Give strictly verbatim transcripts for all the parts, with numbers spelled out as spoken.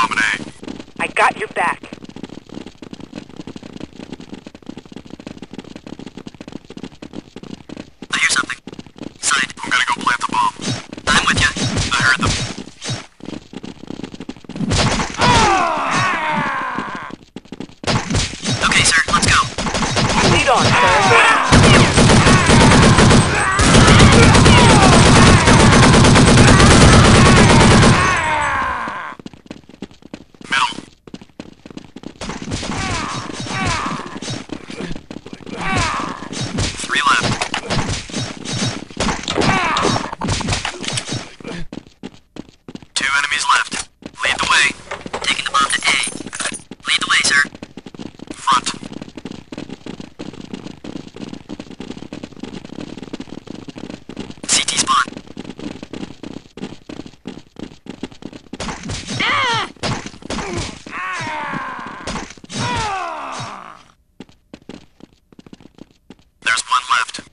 bomb at A. I got your back. I hear something. Side. I'm gonna go plant the bomb. I'm with you. I heard them. Okay, sir. Let's go. Lead on, sir. Three left. Two enemies left. Lead the way. Taking the bomb to A. Lead the way, sir. Front. C T spawn. There's one left.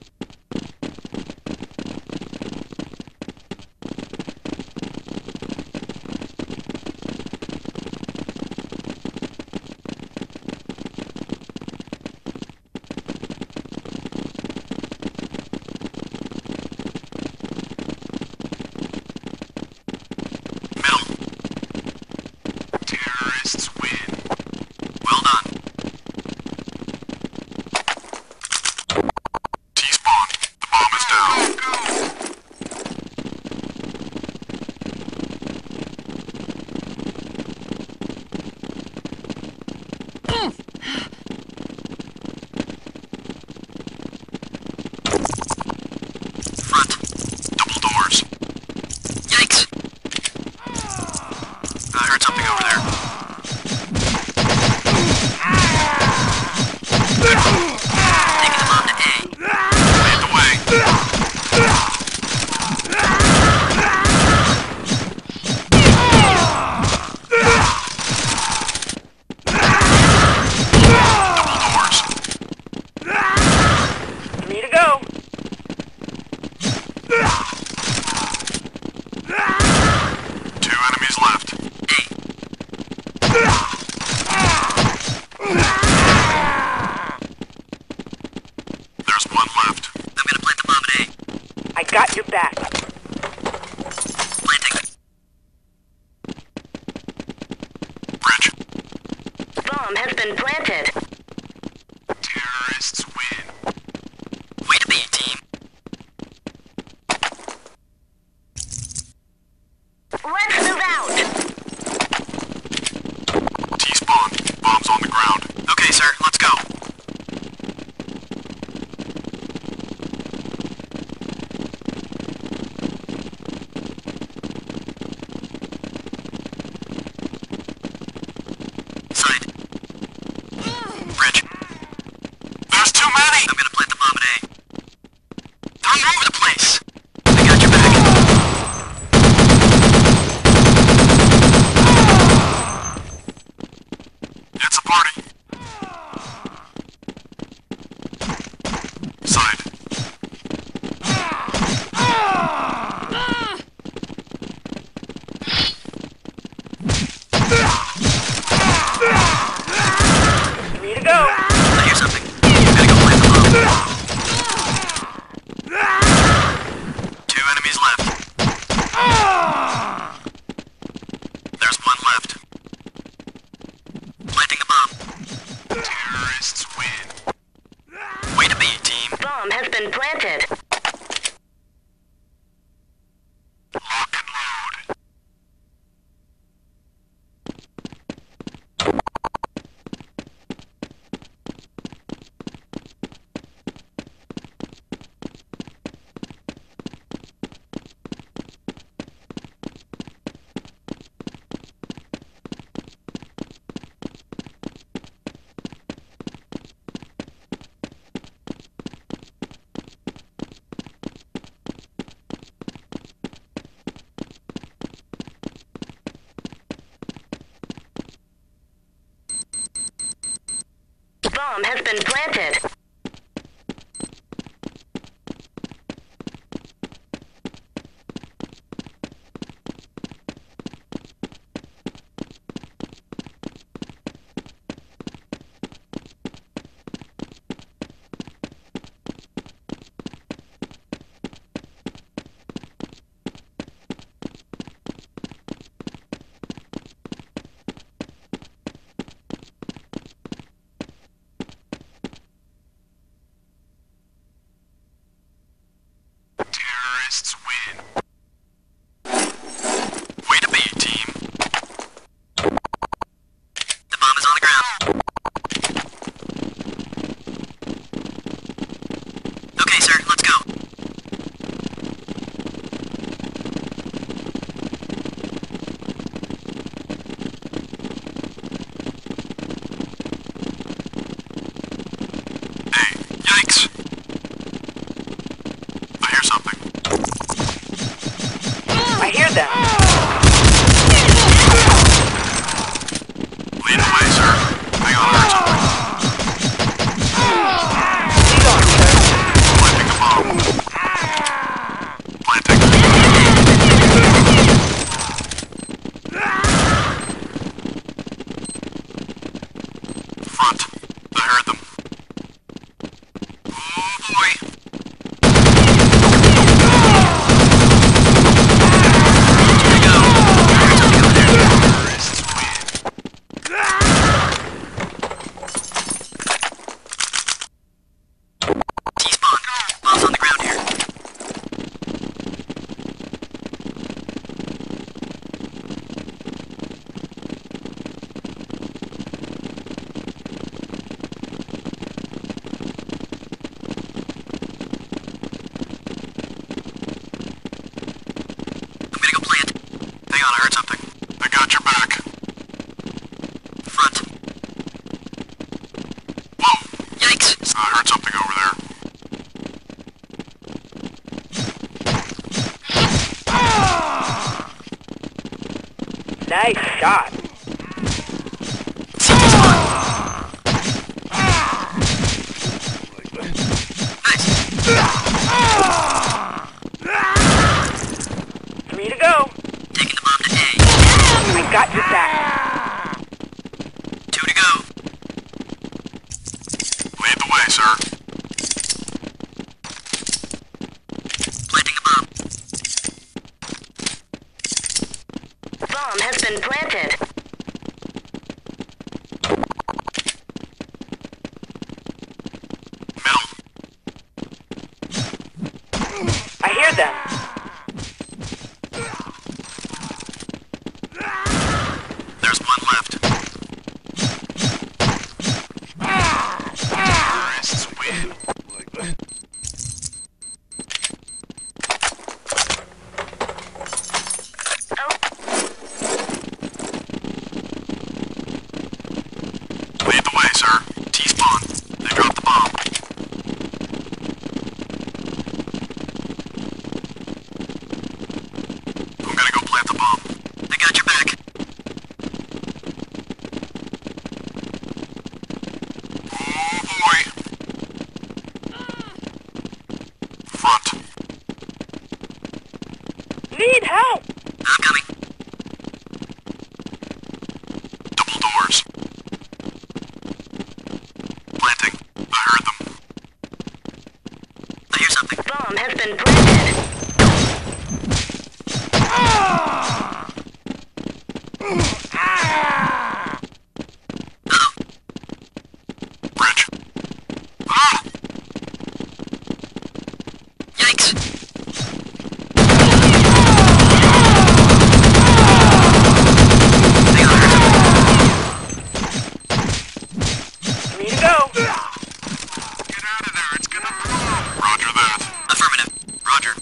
Middle. Terrorists win. Well done. T-spawn. The bomb is down. Front. Double doors. Yikes. I heard something over there. Taking the bomb to A. Lead the way. Double doors. Three to go. Two enemies left. There's one left. I'm gonna plant the bomb at A. I got your back. Planting. Bridge. Bomb has been planted. Terrorists win. Way to be, team. Let's move out. T-spawn. Bomb's on the ground. Okay, sir. Let's go. Side. Bridge. There's too many! I'm gonna plant the bomb at A. They're all over the place. I got your back. It's a party. Side. Three to go. I hear something. I'm gonna go plant the bomb. Two enemies left. There's one left. Planting the bomb. Terrorists win. Way to be, team. Bomb has been planted. Lock and load. Bomb has been planted. them. Lead the way, sir. Hang on, I heard something. Lead on, sir. Planting a bomb. Planting. Front. I heard them. Oh boy. Terrorists win. T-spawn. Bombs on the ground here. I'm gonna go plant. Hang on, I heard something. I got your back. Front. Whoa! Yikes! I heard something over there. Nice shot. T-spawn. Nice. Three to go. Taking the bomb to A. I got your back. Two to go. Lead the way, sir. Planting a bomb. Bomb has been planted. Middle. I hear them. There's one left. Terrorists win. Lead the way, sir. T-spawn. They dropped the bomb. I'm gonna go plant the bomb. I got your back. Oh boy. Front. Need help. I'm coming. Double doors. Planting. I heard them. I hear something. Bomb has been planted. Bridge. Ah! Yikes! Hang on, I heard something. Three to go. Get out of there. It's gonna blow. Roger that. Affirmative. Roger.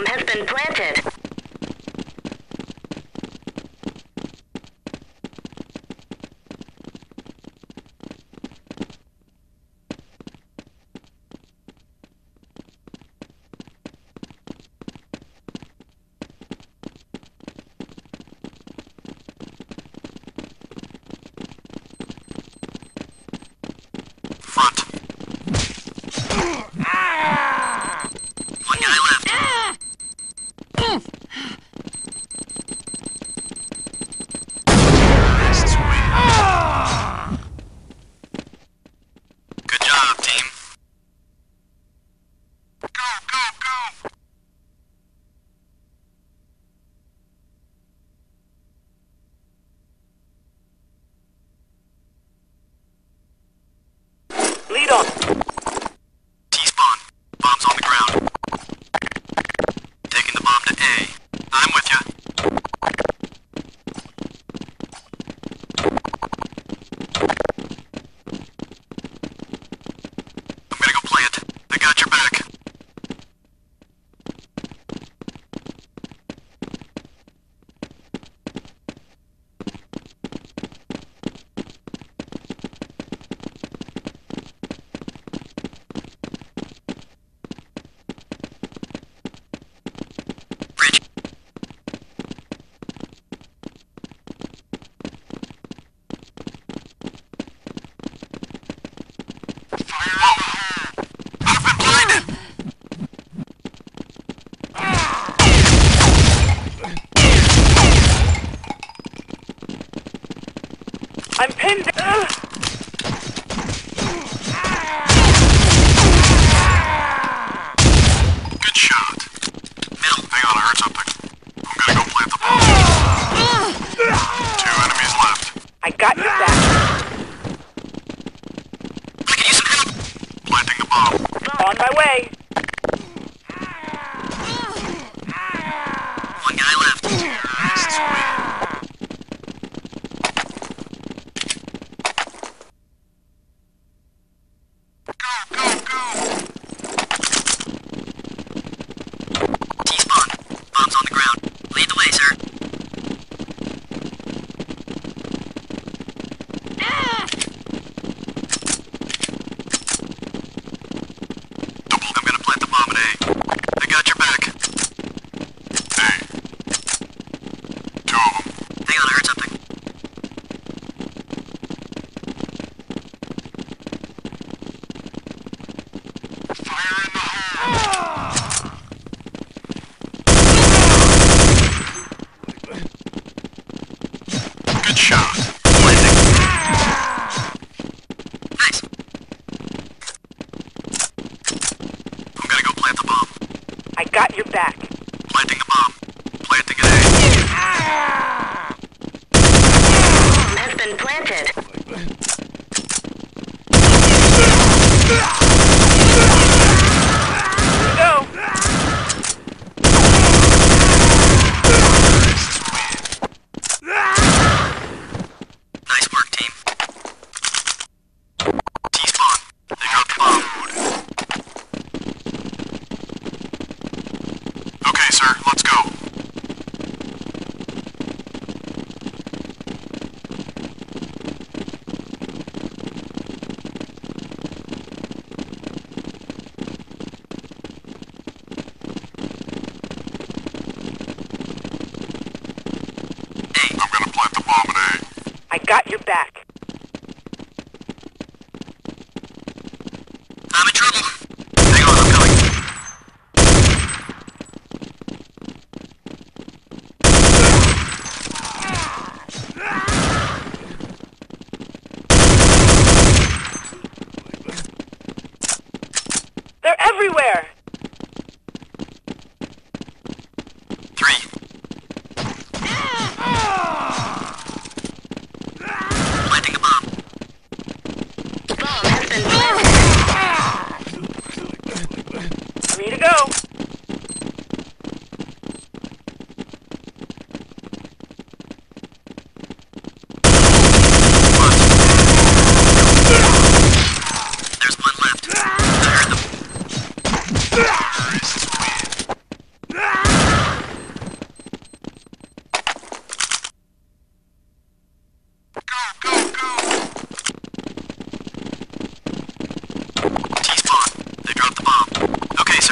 Bomb has been planted. Front. One guy left. Good job, team. Go, go, go! Lead on. T-spawn. Bomb's on the ground. Taking the bomb to A. I'm with ya. I'm gonna go plant. I got your back. Bridge. I've been blinded! I'm pinned. Ugh. Good shot. Middle. Hang on, I heard something. I'm gonna go plant the bomb. Two enemies left. I got your back. I can use some help. Planting the bomb. On my way. One guy left. Go, go, go! T-spawn. Bomb's on the ground. Lead the way, sir. Double. I'm gonna plant the bomb at A. I got your back. Hey. Two of them. Hang on, I heard something. Fire in the hole! Good shot. Planting. Nice. I'm gonna go plant the bomb. I got your back. Planting the bomb. Planting at A. Bomb has been planted. Go. Nice work, team. T-spawn. They got the bomb. Okay, sir. Let's go. Hey, I'm gonna plant the bomb at A. I got your back. I'm in trouble. Hang on, I'm coming. They're everywhere. Three. Planting the bomb. Bomb has been planted. Free to go. There's one left. I heard them.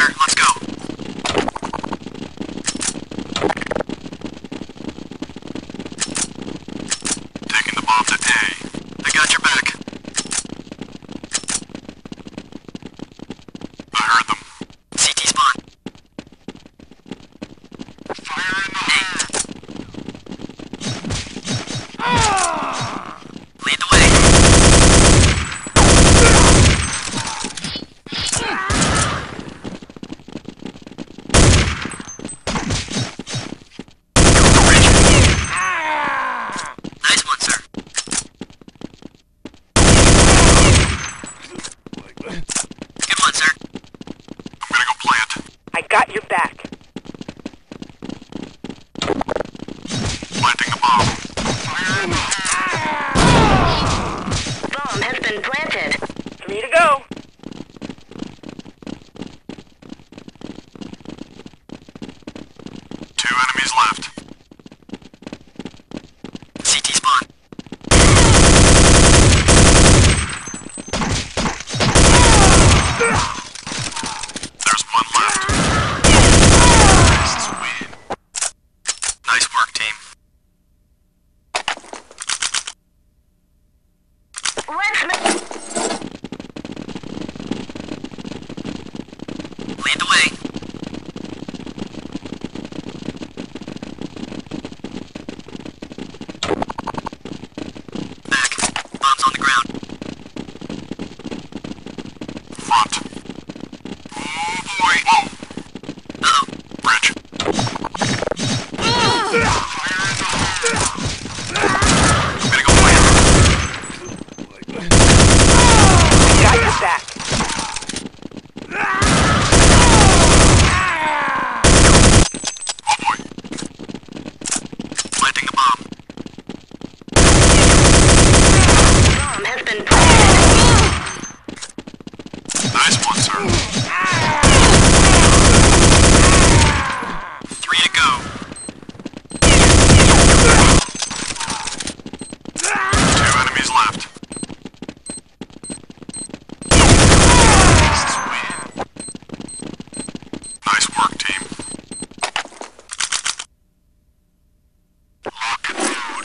sir. Let's go. Taking the bomb to A. I got your back. I heard them. C T spawn. Fire in the hole! Lead the way. Nice one, sir. Good one, sir. I'm gonna go plant. I got your back. Planting the bomb. Fire in the hole! Bomb has been planted. Three to go. Two enemies left. C T spawn. There's one left. Win. Nice work, team. Let's make... Lead the way. Back. Bomb's on the ground. Front. Oh boy. Whoa. Uh-oh. Bridge. Fire in the hole! I'm gonna go plant. Got your back. Oh boy. Planting the bomb. Bomb has been planted. Nice one, sir. Three to go. Two enemies left. Win. Nice work, team. Lock and load.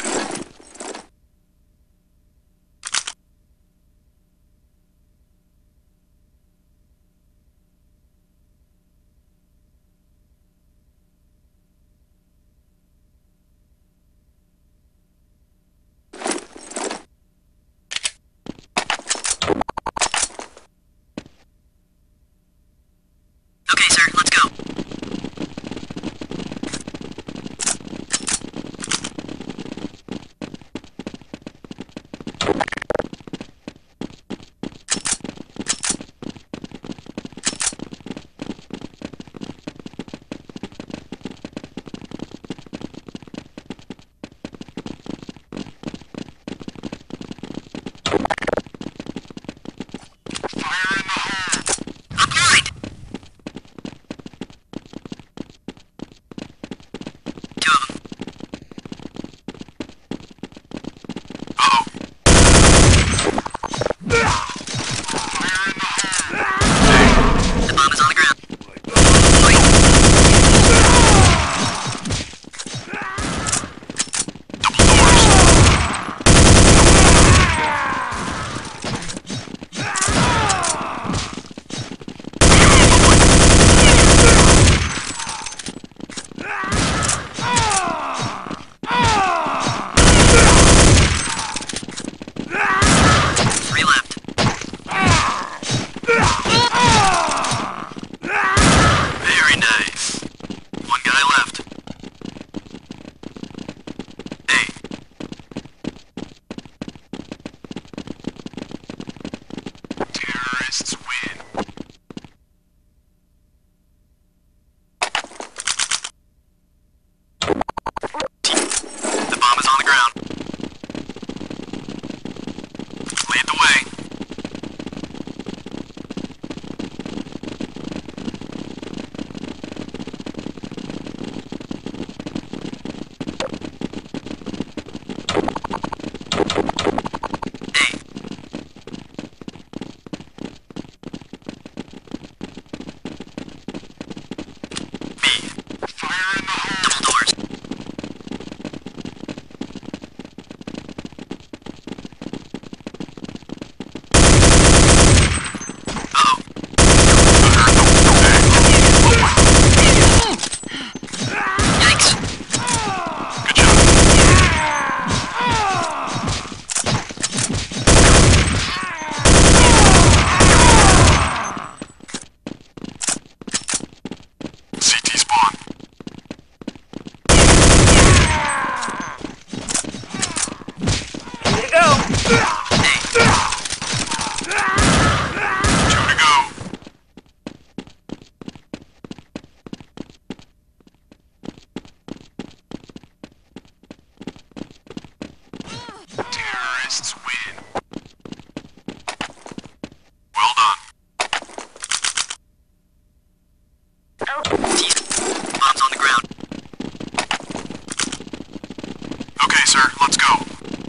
sir. Let's go.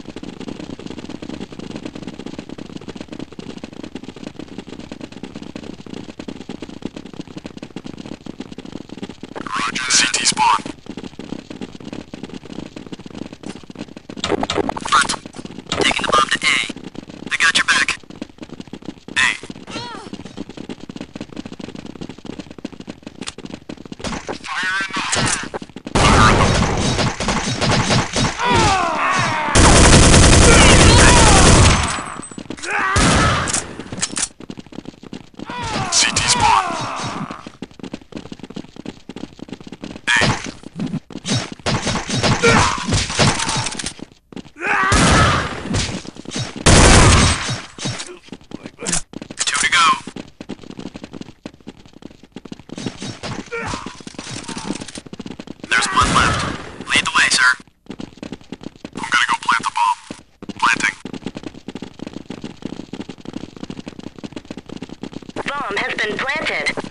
Roger. C T spawn. Front. Taking the bomb to A. I got your back. A. Fire in the hole. C T spawn. Two to go. There's one left. Lead the way, sir. I'm gonna go plant the bomb. Planting. Bomb has been planted.